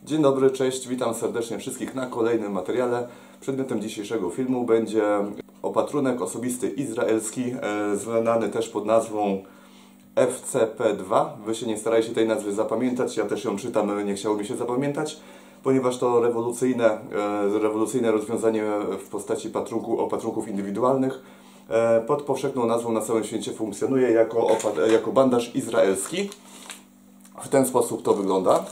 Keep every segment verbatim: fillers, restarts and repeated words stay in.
Dzień dobry, cześć, witam serdecznie wszystkich na kolejnym materiale. Przedmiotem dzisiejszego filmu będzie opatrunek osobisty izraelski, e, znany też pod nazwą F C P dwa. Wy się nie starajcie tej nazwy zapamiętać, ja też ją czytam, nie chciało mi się zapamiętać, ponieważ to rewolucyjne, e, rewolucyjne rozwiązanie w postaci patrunku, opatrunków indywidualnych. E, pod powszechną nazwą na całym świecie funkcjonuje jako, jako bandaż izraelski. W ten sposób to wygląda.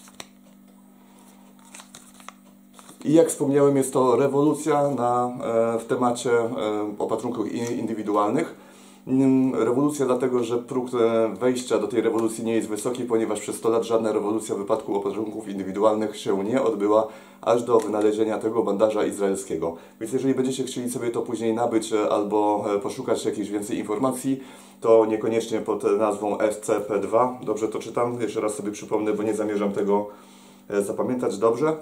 I jak wspomniałem, jest to rewolucja na, w temacie opatrunków indywidualnych. Rewolucja dlatego, że próg wejścia do tej rewolucji nie jest wysoki, ponieważ przez sto lat żadna rewolucja w wypadku opatrunków indywidualnych się nie odbyła, aż do wynalezienia tego bandaża izraelskiego. Więc jeżeli będziecie chcieli sobie to później nabyć albo poszukać jakichś więcej informacji, to niekoniecznie pod nazwą F C P dwa. Dobrze to czytam? Jeszcze raz sobie przypomnę, bo nie zamierzam tego zapamiętać dobrze.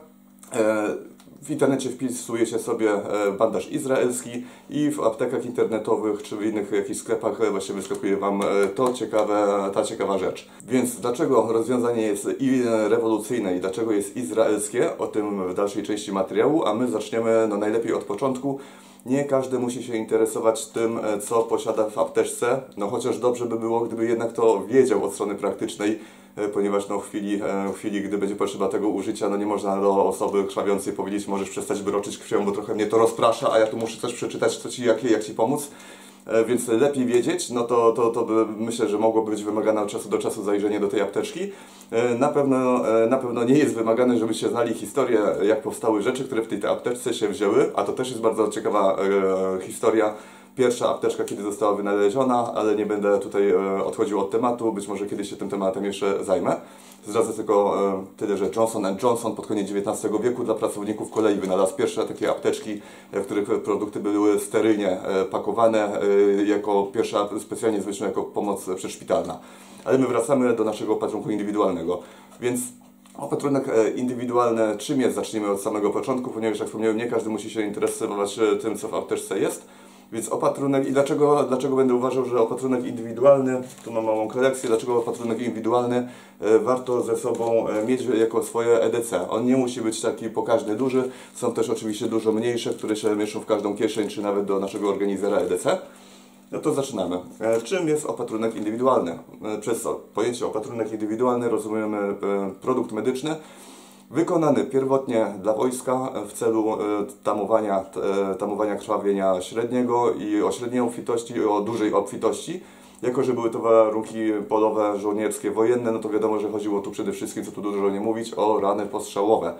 W internecie wpisuje się sobie bandaż izraelski i w aptekach internetowych czy w innych jakichś sklepach właśnie wyskakuje Wam to ciekawe, ta ciekawa rzecz. Więc dlaczego rozwiązanie jest i rewolucyjne i dlaczego jest izraelskie? O tym w dalszej części materiału, a my zaczniemy no, najlepiej od początku. Nie każdy musi się interesować tym, co posiada w apteczce, no chociaż dobrze by było, gdyby jednak to wiedział od strony praktycznej, ponieważ no, w, chwili, w chwili, gdy będzie potrzeba tego użycia, no nie można do osoby krwawiącej powiedzieć, możesz przestać broczyć krwią, bo trochę mnie to rozprasza, a ja tu muszę coś przeczytać, co ci, jak, jak Ci pomóc. Więc lepiej wiedzieć, no to, to, to by, myślę, że mogłoby być wymagane od czasu do czasu zajrzenie do tej apteczki. Na pewno, na pewno nie jest wymagane, żebyście znali historię, jak powstały rzeczy, które w tej, tej apteczce się wzięły, a to też jest bardzo ciekawa e, historia. Pierwsza apteczka, kiedy została wynaleziona, ale nie będę tutaj e, odchodził od tematu, być może kiedyś się tym tematem jeszcze zajmę. Zdradzę tylko e, tyle, że Johnson and Johnson pod koniec dziewiętnastego wieku dla pracowników kolei wynalazł pierwsze takie apteczki, w których produkty były sterylnie e, pakowane, e, jako pierwsza specjalnie zwyższona jako pomoc przedszpitalna. Ale my wracamy do naszego opatrunku indywidualnego. Więc opatrunek indywidualny, czym jest? Zacznijmy od samego początku, ponieważ jak wspomniałem, nie każdy musi się interesować tym, co w apteczce jest. Więc opatrunek i dlaczego, dlaczego będę uważał, że opatrunek indywidualny, tu mam małą kolekcję, dlaczego opatrunek indywidualny e, warto ze sobą mieć jako swoje E D C. On nie musi być taki pokaźny, duży, są też oczywiście dużo mniejsze, które się mieszczą w każdą kieszeń, czy nawet do naszego organizera E D C. No to zaczynamy. E, czym jest opatrunek indywidualny? E, przez pojęcie opatrunek indywidualny rozumiemy e, produkt medyczny, wykonany pierwotnie dla wojska w celu tamowania, tamowania krwawienia średniego i o średniej obfitości i o dużej obfitości. Jako że były to warunki polowe, żołnierskie, wojenne, no to wiadomo, że chodziło tu przede wszystkim, co tu dużo nie mówić, o rany postrzałowe.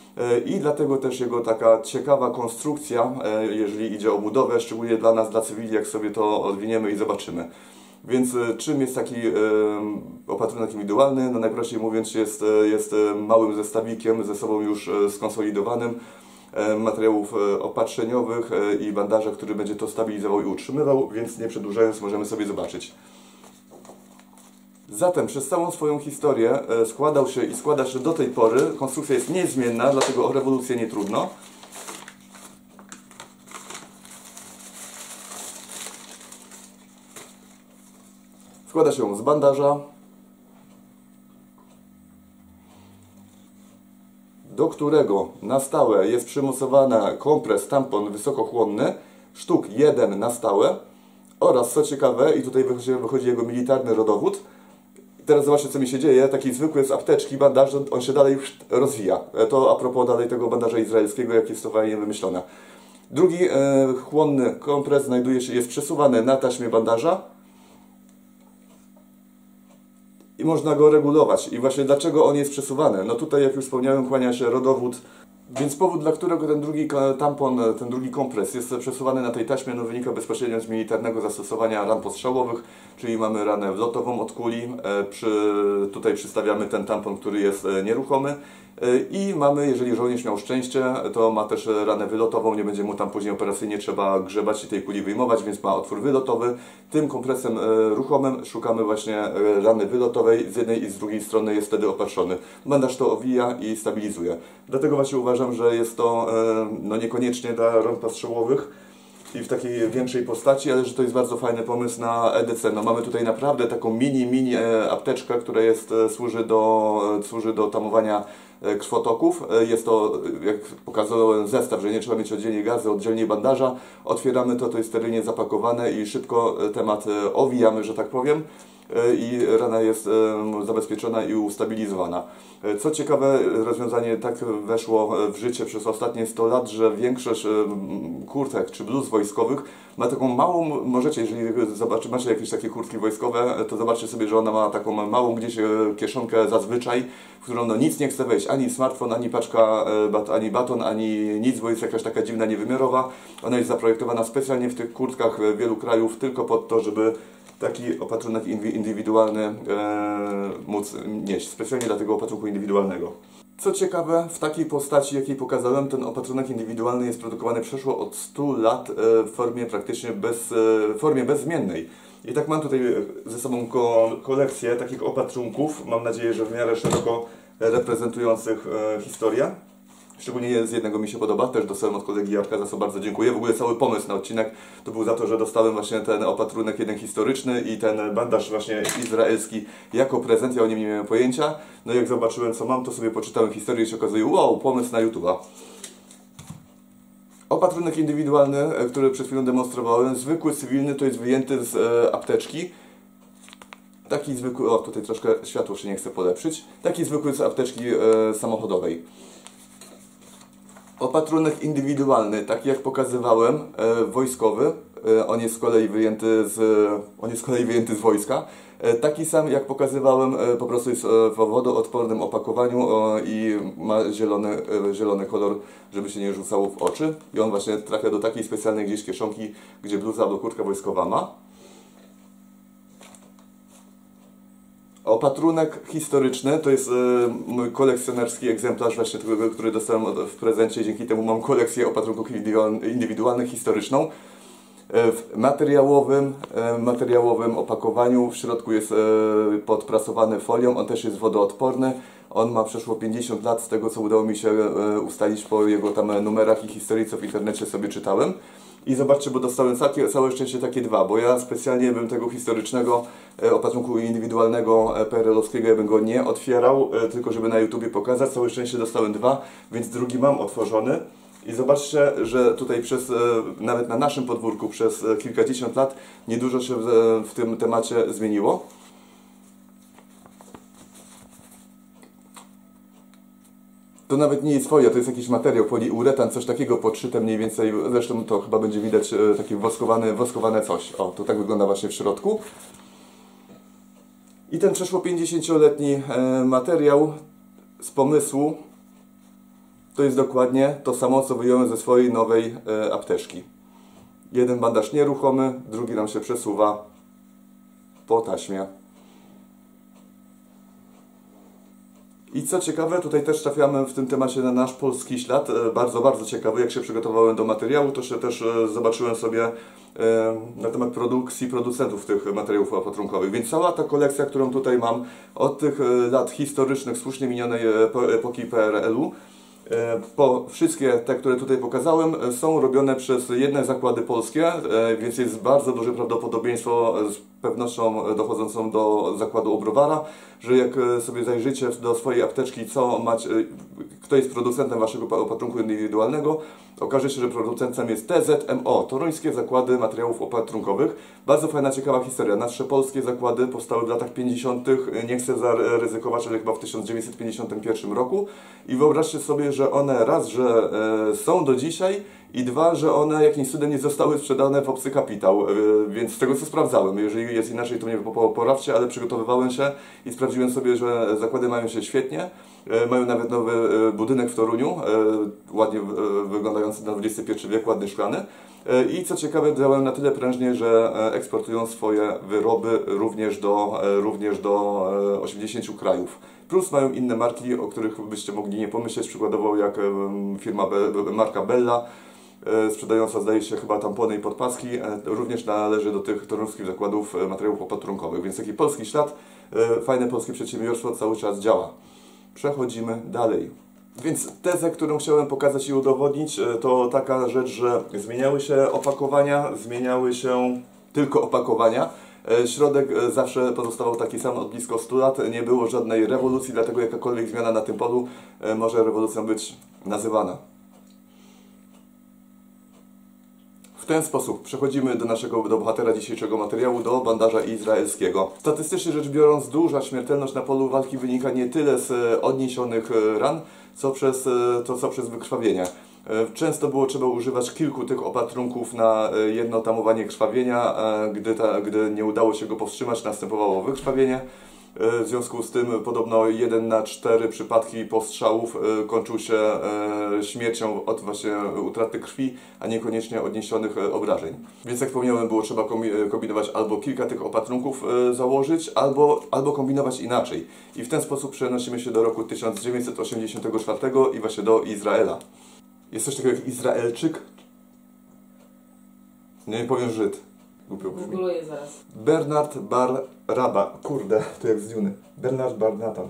I dlatego też jego taka ciekawa konstrukcja, jeżeli idzie o budowę, szczególnie dla nas, dla cywili, jak sobie to odwiniemy i zobaczymy. Więc czym jest taki y, opatrunek indywidualny? No najprościej mówiąc, jest, jest małym zestawikiem ze sobą już skonsolidowanym y, materiałów y, opatrzeniowych y, i bandaża, który będzie to stabilizował i utrzymywał, więc nie przedłużając możemy sobie zobaczyć. Zatem przez całą swoją historię y, składał się i składa się do tej pory, konstrukcja jest niezmienna, dlatego o rewolucję nie trudno. Składa się z bandaża, do którego na stałe jest przymocowany kompres tampon wysokochłonny, sztuk jeden na stałe oraz, co ciekawe, i tutaj wychodzi, wychodzi jego militarny rodowód. I teraz zobaczcie, co mi się dzieje, taki zwykły z apteczki bandaż, on się dalej rozwija. To a propos dalej tego bandaża izraelskiego, jak jest to fajnie wymyślone. Drugi e, chłonny kompres znajduje się, jest przesuwany na taśmie bandaża. I można go regulować. I właśnie dlaczego on jest przesuwany? No tutaj, jak już wspomniałem, kłania się rodowód. Więc powód, dla którego ten drugi tampon, ten drugi kompres jest przesuwany na tej taśmie, no wynika bezpośrednio z militarnego zastosowania ran postrzałowych, czyli mamy ranę wlotową od kuli, przy, tutaj przystawiamy ten tampon, który jest nieruchomy i mamy, jeżeli żołnierz miał szczęście, to ma też ranę wylotową, nie będzie mu tam później operacyjnie trzeba grzebać i tej kuli wyjmować, więc ma otwór wylotowy. Tym kompresem ruchomym szukamy właśnie rany wylotowej, z jednej i z drugiej strony jest wtedy opatrzony. Bandaż to owija i stabilizuje. Dlatego właśnie uważam, że jest to no niekoniecznie dla ran postrzałowych i w takiej większej postaci, ale że to jest bardzo fajny pomysł na E D C. No mamy tutaj naprawdę taką mini, mini apteczkę, która jest, służy, do, służy do tamowania krwotoków. Jest to, jak pokazałem, zestaw, że nie trzeba mieć oddzielnie gazy, oddzielnie bandaża. Otwieramy to, to jest sterylnie zapakowane i szybko temat owijamy, że tak powiem. I rana jest zabezpieczona i ustabilizowana. Co ciekawe, rozwiązanie tak weszło w życie przez ostatnie sto lat, że większość kurtek czy bluz wojskowych ma taką małą, możecie, jeżeli zobaczy, macie jakieś takie kurtki wojskowe, to zobaczcie sobie, że ona ma taką małą gdzieś kieszonkę zazwyczaj, w którą no nic nie chce wejść, ani smartfon, ani paczka, ani baton, ani nic, bo jest jakaś taka dziwna, niewymiarowa. Ona jest zaprojektowana specjalnie w tych kurtkach wielu krajów tylko po to, żeby taki opatrunek indywidualny e, móc nieść, specjalnie dla tego opatrunku indywidualnego. Co ciekawe, w takiej postaci, jakiej pokazałem, ten opatrunek indywidualny jest produkowany przeszło od stu lat e, w formie praktycznie bez, e, w formie bezzmiennej. I tak mam tutaj ze sobą ko kolekcję takich opatrunków, mam nadzieję, że w miarę szeroko reprezentujących e, historię. Szczególnie z jednego mi się podoba, też dostałem od kolegi Jarka, za co bardzo dziękuję. W ogóle cały pomysł na odcinek to był za to, że dostałem właśnie ten opatrunek jeden historyczny i ten bandaż właśnie izraelski jako prezent, ja o nim nie miałem pojęcia. No i jak zobaczyłem co mam, to sobie poczytałem historię i się okazuje, wow, pomysł na YouTube'a. Opatrunek indywidualny, który przed chwilą demonstrowałem, zwykły, cywilny, to jest wyjęty z e, apteczki. Taki zwykły, o tutaj troszkę światło się nie chce polepszyć, taki zwykły z apteczki e, samochodowej. Opatrunek indywidualny, taki jak pokazywałem, e, wojskowy, e, on jest z kolei wyjęty z, on jest z kolei wyjęty z wojska. E, taki sam jak pokazywałem, e, po prostu jest e, w wodoodpornym opakowaniu e, i ma zielony, e, zielony kolor, żeby się nie rzucało w oczy. I on właśnie trafia do takiej specjalnej gdzieś kieszonki, gdzie bluza albo kurtka wojskowa ma. Opatrunek historyczny to jest e, mój kolekcjonerski egzemplarz właśnie tego, który dostałem w prezencie. Dzięki temu mam kolekcję opatrunków indywidualnych historyczną. E, w materiałowym, e, materiałowym opakowaniu w środku jest e, podprasowany folią. On też jest wodoodporny. On ma przeszło pięćdziesiąt lat z tego, co udało mi się e, ustalić po jego tam numerach i historii, co w internecie sobie czytałem. I zobaczcie, bo dostałem całe, całe szczęście takie dwa, bo ja specjalnie bym tego historycznego e, opatrunku indywidualnego e, P R L-owskiego, ja bym go nie otwierał, e, tylko żeby na YouTubie pokazać. Całe szczęście dostałem dwa, więc drugi mam otworzony. I zobaczcie, że tutaj przez, e, nawet na naszym podwórku przez e, kilkadziesiąt lat niedużo się w, e, w tym temacie zmieniło. To nawet nie jest folia, to jest jakiś materiał, poliuretan, coś takiego podszyte mniej więcej, zresztą to chyba będzie widać e, takie woskowane, woskowane coś. O, to tak wygląda właśnie w środku. I ten przeszło pięćdziesięcioletni e, materiał z pomysłu to jest dokładnie to samo, co wyjąłem ze swojej nowej e, apteczki. Jeden bandaż nieruchomy, drugi nam się przesuwa po taśmie. I co ciekawe, tutaj też trafiamy w tym temacie na nasz polski ślad, bardzo, bardzo ciekawy. Jak się przygotowałem do materiału, to się też zobaczyłem sobie na temat produkcji producentów tych materiałów opatrunkowych. Więc cała ta kolekcja, którą tutaj mam od tych lat historycznych, słusznie minionej epoki P R L-u, po wszystkie te, które tutaj pokazałem, są robione przez jedne zakłady polskie, więc jest bardzo duże prawdopodobieństwo, z pewnością dochodzącą do zakładu Obrowara, że jak sobie zajrzycie do swojej apteczki, co macie, kto jest producentem waszego opatrunku indywidualnego, okaże się, że producentem jest T Z M O, Toruńskie Zakłady Materiałów Opatrunkowych. Bardzo fajna, ciekawa historia. Nasze polskie zakłady powstały w latach pięćdziesiątych. Nie chcę zaryzykować, ale chyba w tysiąc dziewięćset pięćdziesiątym pierwszym roku. I wyobraźcie sobie, że one raz, że e, są do dzisiaj i dwa, że one jakimś cudem nie zostały sprzedane w obcy kapitał. E, więc z tego, co sprawdzałem, jeżeli jest inaczej, to mnie poprawcie, ale przygotowywałem się i sprawdziłem sobie, że zakłady mają się świetnie. E, mają nawet nowy e, budynek w Toruniu, e, ładnie e, wyglądający na dwudziesty pierwszy wiek, ładny, szklany. E, I co ciekawe, działają na tyle prężnie, że e, eksportują swoje wyroby również do, e, również do e, osiemdziesięciu krajów. Plus mają inne marki, o których byście mogli nie pomyśleć, przykładowo jak e, firma Be, marka Bella, e, sprzedająca zdaje się chyba tampony i podpaski, e, również należy do tych toruńskich zakładów e, materiałów opatrunkowych. Więc taki polski ślad, e, fajne polskie przedsiębiorstwo cały czas działa. Przechodzimy dalej. Więc tezę, którą chciałem pokazać i udowodnić, to taka rzecz, że zmieniały się opakowania, zmieniały się tylko opakowania. Środek zawsze pozostawał taki sam od blisko stu lat, nie było żadnej rewolucji, dlatego jakakolwiek zmiana na tym polu może rewolucją być nazywana. W ten sposób przechodzimy do naszego do bohatera dzisiejszego materiału, do bandaża izraelskiego. Statystycznie rzecz biorąc, duża śmiertelność na polu walki wynika nie tyle z odniesionych ran, co przez, to, co przez wykrwawienie. Często było trzeba używać kilku tych opatrunków na jedno tamowanie krwawienia. Gdy, ta, gdy nie udało się go powstrzymać, następowało wykrwawienie. W związku z tym podobno jeden na cztery przypadki postrzałów kończył się śmiercią od właśnie utraty krwi, a niekoniecznie odniesionych obrażeń. Więc jak wspomniałem, było trzeba kombinować albo kilka tych opatrunków założyć, albo, albo kombinować inaczej. I w ten sposób przenosimy się do roku tysiąc dziewięćset osiemdziesiątego czwartego i właśnie do Izraela. Jest coś takiego jak Izraelczyk? Nie powiem Żyd. Googluję zaraz. Bernard Bar Raba. Kurde, to jak z Duny. Bernard Bar Natan.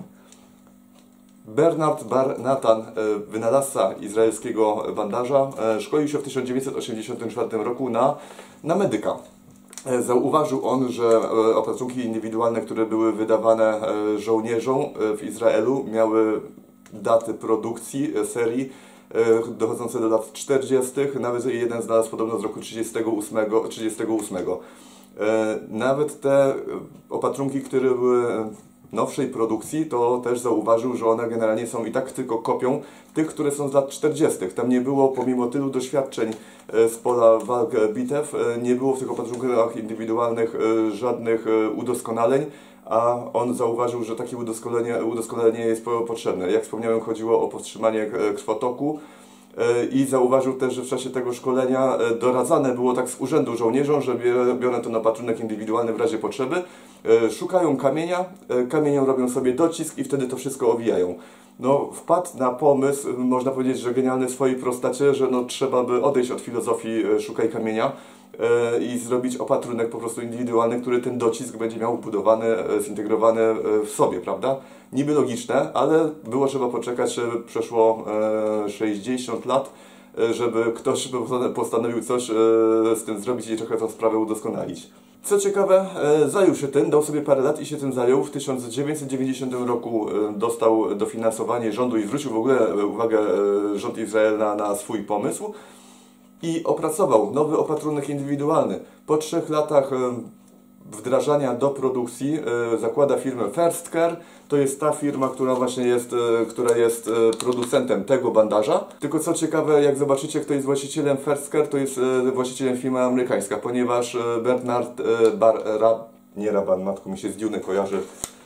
Bernard Bar Natan, wynalazca izraelskiego bandaża, szkolił się w tysiąc dziewięćset osiemdziesiątym czwartym roku na, na medyka. Zauważył on, że opatrunki indywidualne, które były wydawane żołnierzom w Izraelu, miały daty produkcji, serii dochodzące do lat czterdziestych, nawet jeden znalazł podobno z roku trzydziestego ósmego. Nawet te opatrunki, które były nowszej produkcji, to też zauważył, że one generalnie są i tak tylko kopią tych, które są z lat czterdziestych. Tam nie było, pomimo tylu doświadczeń z pola walk bitew, nie było w tych opatrunkach indywidualnych żadnych udoskonaleń, a on zauważył, że takie udoskonalenie, udoskonalenie jest potrzebne. Jak wspomniałem, chodziło o powstrzymanie krwotoku i zauważył też, że w czasie tego szkolenia doradzane było tak z urzędu żołnierzom, że biorą ten opatrunek indywidualny w razie potrzeby, szukają kamienia, kamienią robią sobie docisk i wtedy to wszystko owijają. No, wpadł na pomysł, można powiedzieć, że genialny w swojej prostacie, że no, trzeba by odejść od filozofii szukaj kamienia i zrobić opatrunek po prostu indywidualny, który ten docisk będzie miał wbudowany, zintegrowany w sobie, prawda? Niby logiczne, ale było trzeba poczekać, przeszło sześćdziesiąt lat, żeby ktoś postanowił coś z tym zrobić i trochę tę sprawę udoskonalić. Co ciekawe, zajął się tym, dał sobie parę lat i się tym zajął. W tysiąc dziewięćset dziewięćdziesiątym roku dostał dofinansowanie rządu i zwrócił w ogóle uwagę rząd Izraela na swój pomysł i opracował nowy opatrunek indywidualny. Po trzech latach wdrażania do produkcji zakłada firmę First Care. To jest ta firma, która właśnie jest, która jest producentem tego bandaża. Tylko co ciekawe, jak zobaczycie, kto jest właścicielem First Care, to jest właścicielem firma amerykańska, ponieważ Bernard Bar Rab, nie Raban, matko mi się z Duny kojarzy.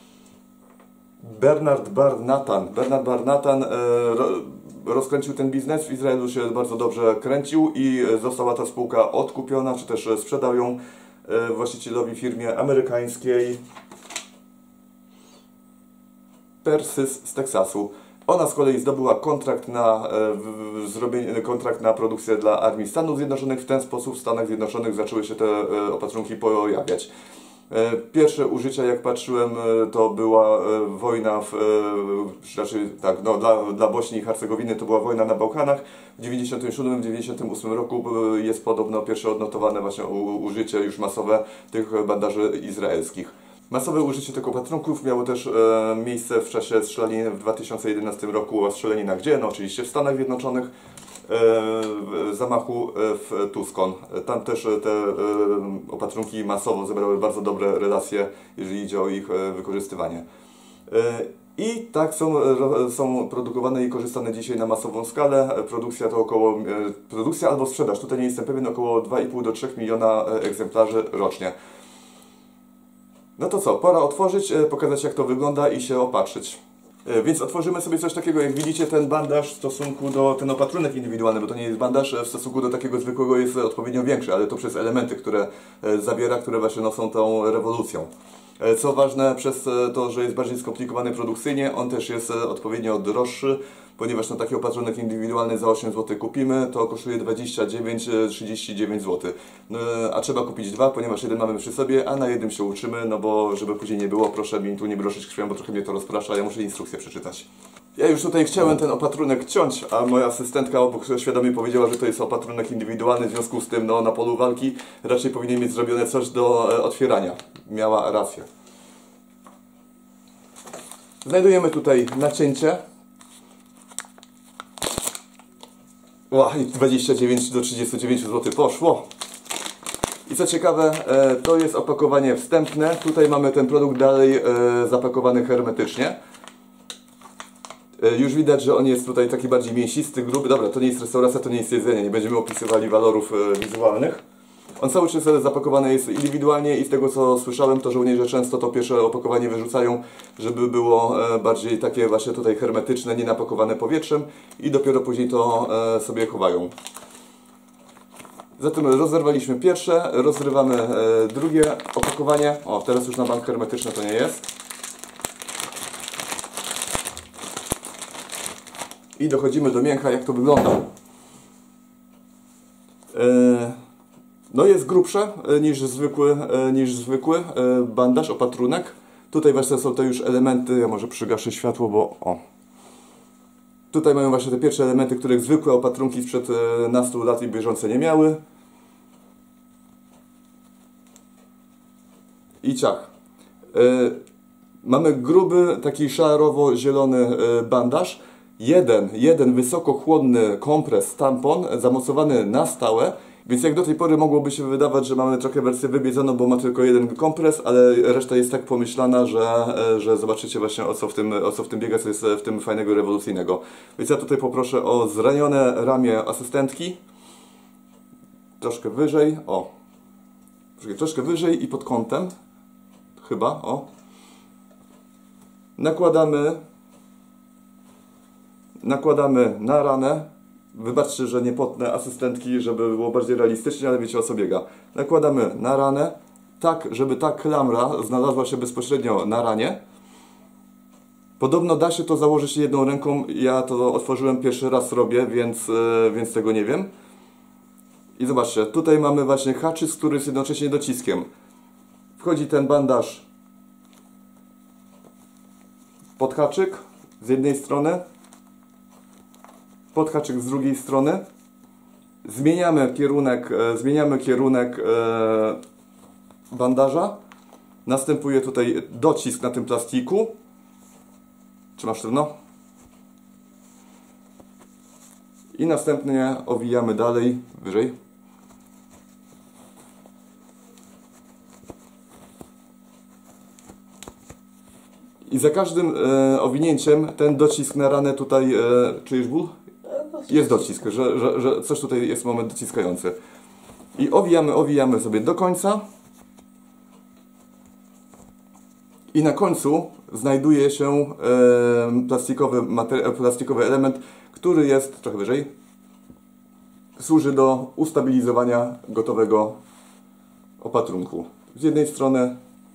Bernard Bar Natan. Bernard Bar Natan rozkręcił ten biznes, w Izraelu się bardzo dobrze kręcił i została ta spółka odkupiona, czy też sprzedał ją właścicielowi firmie amerykańskiej Persys z Teksasu. Ona z kolei zdobyła kontrakt na w, zrobienie, kontrakt na produkcję dla Armii Stanów Zjednoczonych. W ten sposób w Stanach Zjednoczonych zaczęły się te opatrunki pojawiać. Pierwsze użycia, jak patrzyłem, to była wojna, w, raczej tak, no, dla, dla Bośni i Hercegowiny to była wojna na Bałkanach. W dziewięćdziesiątym siódmym dziewięćdziesiątym ósmym roku jest podobno pierwsze odnotowane właśnie użycie już masowe tych bandaży izraelskich. Masowe użycie tych opatrunków miało też e, miejsce w czasie strzelaniny w dwa tysiące jedenastym roku, a strzelanina gdzie? No oczywiście w Stanach Zjednoczonych, e, zamachu w Tucson. Tam też te e, opatrunki masowo zebrały bardzo dobre relacje, jeżeli idzie o ich e, wykorzystywanie. E, I tak są, są produkowane i korzystane dzisiaj na masową skalę. Produkcja to około, e, produkcja albo sprzedaż, tutaj nie jestem pewien, około dwa i pół do trzech miliona egzemplarzy rocznie. No to co, pora otworzyć, pokazać jak to wygląda i się opatrzyć. Więc otworzymy sobie coś takiego, jak widzicie, ten bandaż w stosunku do, ten opatrunek indywidualny, bo to nie jest bandaż, w stosunku do takiego zwykłego jest odpowiednio większy, ale to przez elementy, które zawiera, które właśnie noszą tą rewolucją. Co ważne, przez to, że jest bardziej skomplikowany produkcyjnie, on też jest odpowiednio droższy, ponieważ na taki opatrunek indywidualny za osiem złotych kupimy, to kosztuje dwadzieścia dziewięć trzydzieści dziewięć złotych. No, a trzeba kupić dwa, ponieważ jeden mamy przy sobie, a na jednym się uczymy, no bo żeby później nie było, proszę mi tu nie broszyć krwią, bo trochę mnie to rozprasza, ja muszę instrukcję przeczytać. Ja już tutaj chciałem ten opatrunek ciąć, a moja asystentka obok świadomie powiedziała, że to jest opatrunek indywidualny, w związku z tym no, na polu walki raczej powinien mieć zrobione coś do e, otwierania. Miała rację. Znajdujemy tutaj nacięcie. Ła, dwadzieścia dziewięć do trzydziestu dziewięciu złotych poszło. I co ciekawe, e, to jest opakowanie wstępne. Tutaj mamy ten produkt dalej e, zapakowany hermetycznie. E, już widać, że on jest tutaj taki bardziej mięsisty, gruby. Dobra, to nie jest restauracja, to nie jest jedzenie. Nie będziemy opisywali walorów e, wizualnych. On cały czas zapakowany jest indywidualnie i z tego co słyszałem, to żołnierze często to pierwsze opakowanie wyrzucają, żeby było e, bardziej takie właśnie tutaj hermetyczne, nie napakowane powietrzem i dopiero później to e, sobie chowają. Zatem rozerwaliśmy pierwsze, rozrywamy e, drugie opakowanie. O, teraz już na bank hermetyczny to nie jest. I dochodzimy do mięcha, jak to wygląda. E, no jest grubsze e, niż zwykły, e, niż zwykły e, bandaż, opatrunek. Tutaj właśnie są to już elementy, ja może przygaszę światło, bo o. Tutaj mają właśnie te pierwsze elementy, których zwykłe opatrunki sprzed e, nastu lat i bieżące nie miały. I ciach. E, mamy gruby, taki szarowo-zielony e, bandaż. Jeden, jeden wysokochłonny kompres, tampon, zamocowany na stałe. Więc jak do tej pory mogłoby się wydawać, że mamy trochę wersję wybiedzoną, bo ma tylko jeden kompres, ale reszta jest tak pomyślana, że, że zobaczycie właśnie o co, w tym, o co w tym biega, co jest w tym fajnego, rewolucyjnego. Więc ja tutaj poproszę o zranione ramię asystentki. Troszkę wyżej, o. Troszkę wyżej i pod kątem. Chyba, o. Nakładamy. Nakładamy na ranę. Wybaczcie, że nie potnę asystentki, żeby było bardziej realistycznie, ale wiecie o co biega. Nakładamy na ranę, tak żeby ta klamra znalazła się bezpośrednio na ranie. Podobno da się to założyć jedną ręką, ja to otworzyłem pierwszy raz robię, więc, yy, więc tego nie wiem. I zobaczcie, tutaj mamy właśnie haczyk, który jest jednocześnie dociskiem. Wchodzi ten bandaż pod haczyk z jednej strony, pod haczyk z drugiej strony. Zmieniamy kierunek, e, zmieniamy kierunek e, bandaża. Następuje tutaj docisk na tym plastiku. Trzymasz sztywno. I następnie owijamy dalej, wyżej. I za każdym e, owinięciem ten docisk na ranę tutaj, e, czujesz ból? Jest docisk, że, że, że coś tutaj jest moment dociskający. I owijamy, owijamy sobie do końca. I na końcu znajduje się e, plastikowy, plastikowy element, który jest trochę wyżej. Służy do ustabilizowania gotowego opatrunku. Z jednej strony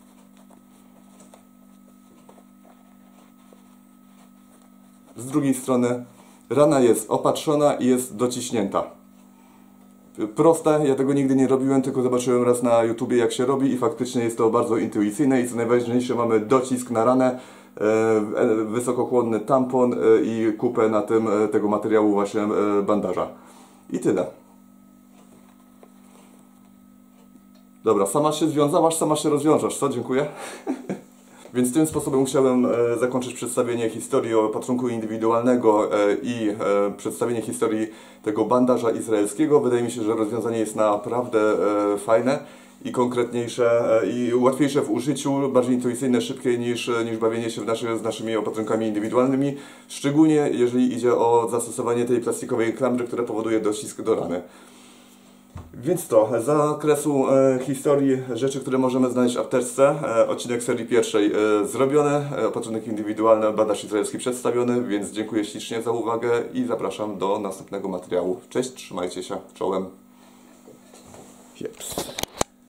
z drugiej strony rana jest opatrzona i jest dociśnięta. Proste, ja tego nigdy nie robiłem, tylko zobaczyłem raz na YouTubie jak się robi i faktycznie jest to bardzo intuicyjne i co najważniejsze mamy docisk na ranę, e, wysokochłonny tampon e, i kupę na tym e, tego materiału właśnie e, bandaża. I tyle. Dobra, sama się związałaś, sama się rozwiążesz, co? Dziękuję. Więc tym sposobem chciałem e, zakończyć przedstawienie historii opatrunku indywidualnego e, i e, przedstawienie historii tego bandaża izraelskiego. Wydaje mi się, że rozwiązanie jest naprawdę e, fajne i konkretniejsze e, i łatwiejsze w użyciu, bardziej intuicyjne, szybkie niż, niż bawienie się w naszy, z naszymi opatrunkami indywidualnymi, szczególnie jeżeli idzie o zastosowanie tej plastikowej klamry, która powoduje docisk do rany. Więc to, z zakresu e, historii rzeczy, które możemy znaleźć w apteczce, e, odcinek serii pierwszej e, zrobiony, e, opatrunek indywidualny, bandaż izraelski przedstawiony, więc dziękuję ślicznie za uwagę i zapraszam do następnego materiału. Cześć, trzymajcie się, czołem. Jeps.